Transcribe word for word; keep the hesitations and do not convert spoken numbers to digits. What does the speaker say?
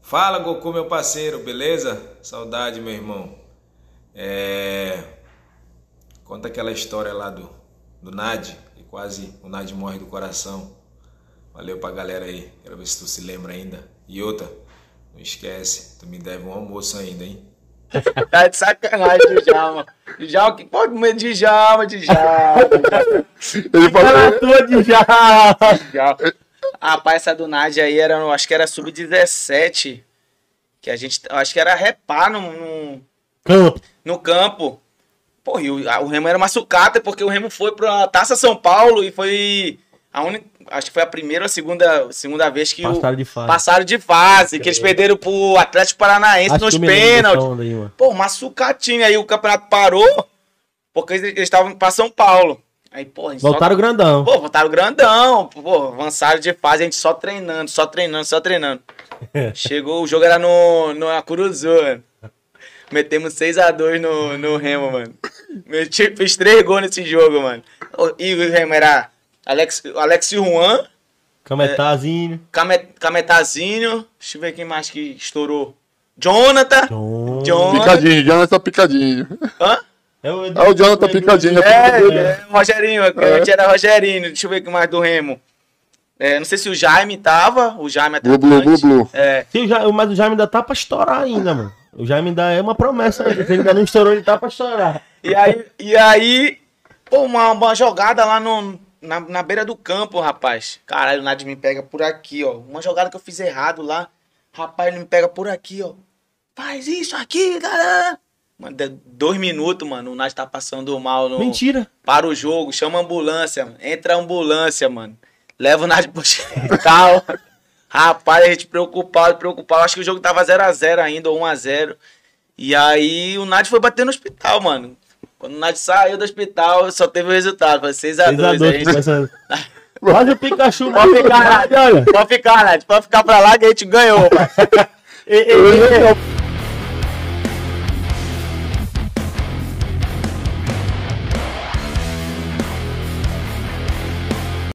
Fala, Goku, meu parceiro, beleza? Saudade, meu irmão. É... Conta aquela história lá do, do Nad, e quase o Nad morre do coração. Valeu pra galera aí, quero ver se tu se lembra ainda. E outra, não esquece, tu me deve um almoço ainda, hein? Tá de sacanagem, Djalma. Djalma, que pode comer de Djalma, Djalma. Ele falou de Djalma. Rapaz, essa do Nádia aí era, acho que era sub dezessete. Que a gente, acho que era repar no, no campo. No campo. Porra, e o, a, o Remo era uma sucata, porque o Remo foi pra Taça São Paulo e foi a única, acho que foi a primeira ou a segunda, segunda vez que passaram o, de fase. Passaram de fase, que eles perderam pro Atlético Paranaense acho nos pênaltis. Pô, uma sucatinha. Aí o campeonato parou, porque eles estavam pra São Paulo. Aí, pô, voltaram só... grandão. Pô, voltaram grandão. Pô, avançaram de fase, a gente só treinando, só treinando, só treinando. Chegou, o jogo era no, no Acuruzu, mano. Metemos seis a dois no, no Remo, mano. Meti, fiz três gols nesse jogo, mano. E o Remo era Alex, Alex Juan. Cametazinho. É, Camet, Cametazinho. Deixa eu ver quem mais que estourou. Jonathan. John... Jonathan. Picadinho, Jonathan Picadinho. Hã? É o, é o Jonathan Picadinho. É, é, é, Rogerinho. É. Era Rogerinho. Deixa eu ver quem mais do Remo. É, não sei se o Jaime tava. O Jaime até. Blu, blu, blu. É. Sim, o Jaime, mas o Jaime ainda tá pra estourar ainda, mano. O Jaime ainda é uma promessa ainda. Se ele ainda não estourou, ele tá pra estourar. E aí, e aí pô, uma, uma jogada lá no, na, na beira do campo, rapaz. Caralho, o Nad me pega por aqui, ó. Uma jogada que eu fiz errado lá. Rapaz, ele me pega por aqui, ó. Faz isso aqui, galera. Mano, dois minutos, mano. O Nad tá passando mal no... Mentira. Para o jogo, chama a ambulância, mano. Entra a ambulância, mano. Leva o Nad pro hospital. Rapaz, a gente preocupado, preocupado. Acho que o jogo tava zero a zero ainda, ou um a zero. E aí o Nad foi bater no hospital, mano. Quando o Nad saiu do hospital, só teve o resultado. Foi seis a dois. Gente... Quase o Pikachu. Pode ficar, Nad. Pode ficar, Nad. Pode ficar pra lá que a gente ganhou.